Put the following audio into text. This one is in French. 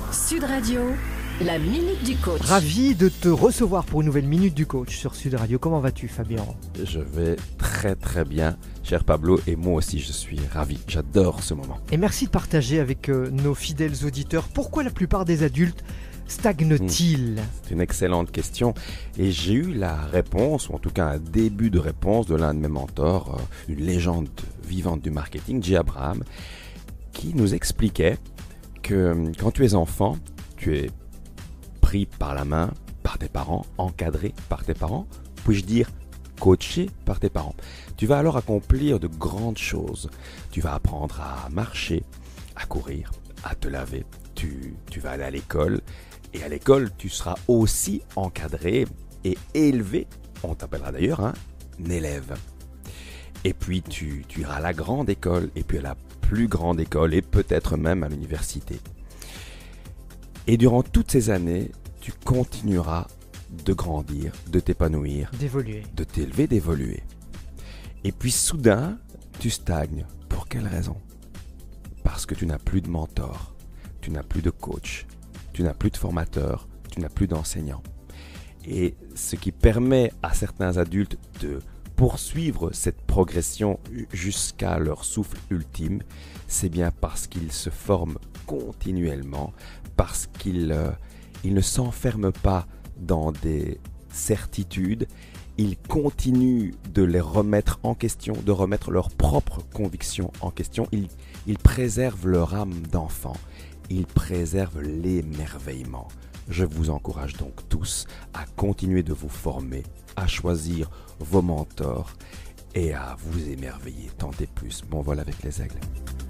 Sud Radio, la Minute du Coach. Ravi de te recevoir pour une nouvelle Minute du Coach sur Sud Radio. Comment vas-tu, Fabien? Je vais très très bien, cher Pablo, et moi aussi je suis ravi. J'adore ce moment. Et merci de partager avec nos fidèles auditeurs pourquoi la plupart des adultes stagnent-ils. C'est une excellente question et j'ai eu la réponse, ou en tout cas un début de réponse de l'un de mes mentors, une légende vivante du marketing, Jay Abraham, qui nous expliquait que quand tu es enfant, tu es pris par la main par tes parents, encadré par tes parents, puis-je dire coaché par tes parents. Tu vas alors accomplir de grandes choses. Tu vas apprendre à marcher, à courir, à te laver. Tu vas aller à l'école et à l'école, tu seras aussi encadré et élevé. On t'appellera d'ailleurs un élève. Et puis tu iras à la grande école et puis à la plus grande école et peut-être même à l'université. Et durant toutes ces années, tu continueras de grandir, de t'épanouir, D'évoluer. de t'élever, d'évoluer. Et puis soudain, tu stagnes. Pour quelle raison? Parce que tu n'as plus de mentor, tu n'as plus de coach, tu n'as plus de formateur, tu n'as plus d'enseignant. Et ce qui permet à certains adultes de poursuivre cette progression jusqu'à leur souffle ultime, c'est bien parce qu'ils se forment continuellement, parce qu'ils ne s'enferment pas dans des certitudes, ils continuent de les remettre en question, de remettre leurs propres convictions en question, ils préservent leur âme d'enfant, ils préservent l'émerveillement. Je vous encourage donc tous à continuer de vous former, à choisir vos mentors et à vous émerveiller tant et plus. Bon vol avec les aigles.